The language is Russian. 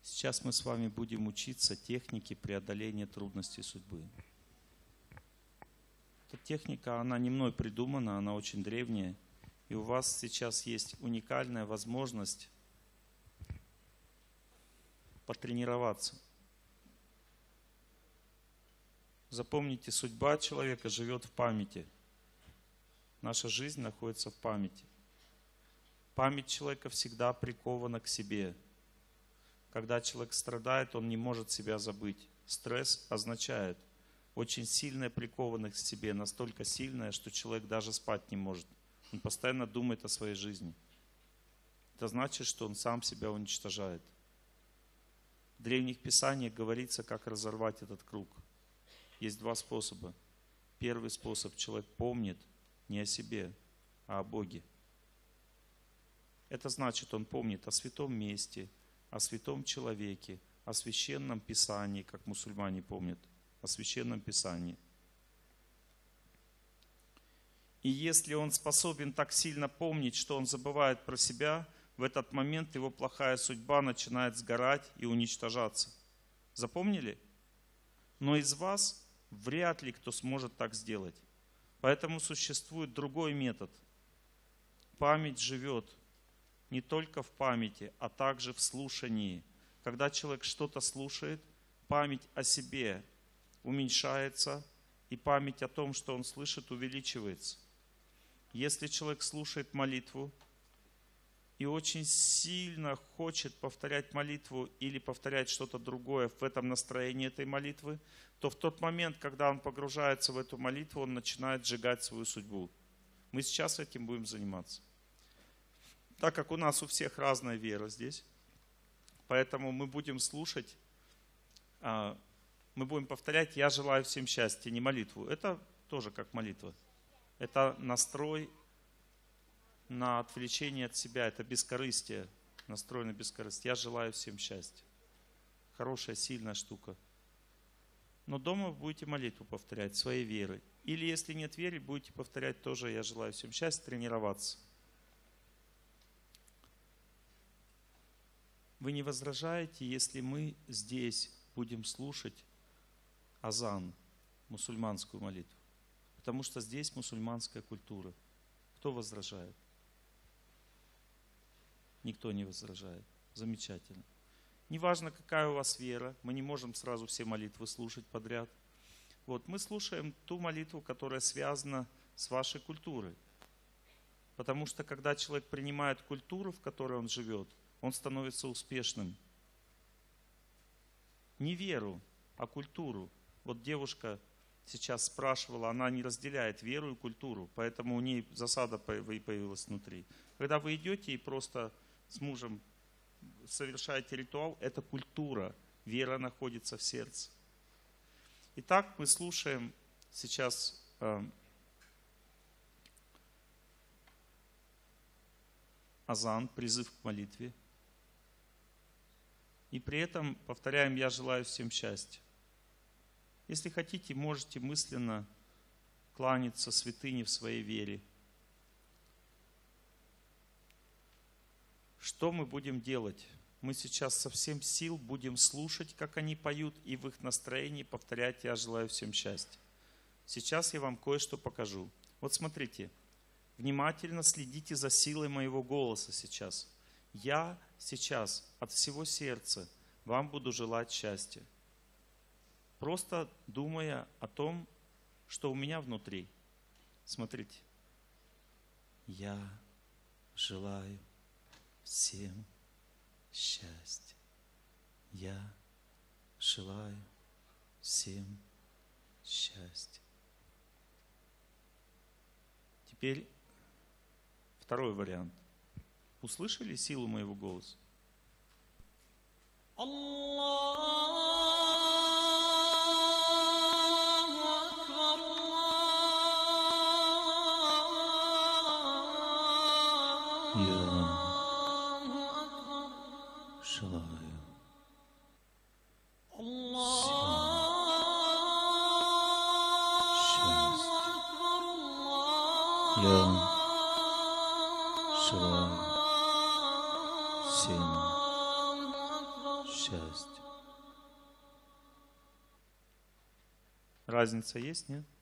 Сейчас мы с вами будем учиться технике преодоления трудностей судьбы. Эта техника, она не мной придумана, она очень древняя. И у вас сейчас есть уникальная возможность потренироваться. Запомните, судьба человека живет в памяти. Наша жизнь находится в памяти. Память человека всегда прикована к себе. Когда человек страдает, он не может себя забыть. Стресс означает очень сильная прикованность к себе, настолько сильная, что человек даже спать не может. Он постоянно думает о своей жизни. Это значит, что он сам себя уничтожает. В древних писаниях говорится, как разорвать этот круг. Есть два способа. Первый способ: человек помнит не о себе, а о Боге. Это значит, он помнит о святом месте, о святом человеке, о священном писании, как мусульмане помнят, о священном писании. И если он способен так сильно помнить, что он забывает про себя, в этот момент его плохая судьба начинает сгорать и уничтожаться. Запомнили? Но из вас вряд ли кто сможет так сделать. Поэтому существует другой метод. Память живет не только в памяти, а также в слушании. Когда человек что-то слушает, память о себе уменьшается, и память о том, что он слышит, увеличивается. Если человек слушает молитву и очень сильно хочет повторять молитву или повторять что-то другое в этом настроении этой молитвы, то в тот момент, когда он погружается в эту молитву, он начинает сжигать свою судьбу. Мы сейчас этим будем заниматься. Так как у нас у всех разная вера здесь, поэтому мы будем слушать, мы будем повторять «Я желаю всем счастья», не молитву. Это тоже как молитва. Это настрой на отвлечение от себя, это бескорыстие, настрой на бескорыстие. Я желаю всем счастья. Хорошая, сильная штука. Но дома вы будете молитву повторять, своей верой. Или если нет веры, будете повторять тоже «Я желаю всем счастья», тренироваться. Вы не возражаете, если мы здесь будем слушать азан, мусульманскую молитву? Потому что здесь мусульманская культура. Кто возражает? Никто не возражает. Замечательно. Неважно, какая у вас вера, мы не можем сразу все молитвы слушать подряд. Вот, мы слушаем ту молитву, которая связана с вашей культурой. Потому что когда человек принимает культуру, в которой он живет, он становится успешным. Не веру, а культуру. Вот девушка сейчас спрашивала, она не разделяет веру и культуру, поэтому у нее засада появилась внутри. Когда вы идете и просто с мужем совершаете ритуал, это культура, вера находится в сердце. Итак, мы слушаем сейчас азан, призыв к молитве. И при этом повторяем «Я желаю всем счастья». Если хотите, можете мысленно кланяться святыне в своей вере. Что мы будем делать? Мы сейчас со всем сил будем слушать, как они поют, и в их настроении повторять «Я желаю всем счастья». Сейчас я вам кое-что покажу. Вот смотрите, внимательно следите за силой моего голоса сейчас. Я сейчас от всего сердца вам буду желать счастья. Просто думая о том, что у меня внутри. Смотрите. Я желаю всем счастья. Я желаю всем счастья. Теперь второй вариант. Услышали силу моего голоса? Я желаю всем счастья. счастью. Разница есть, нет?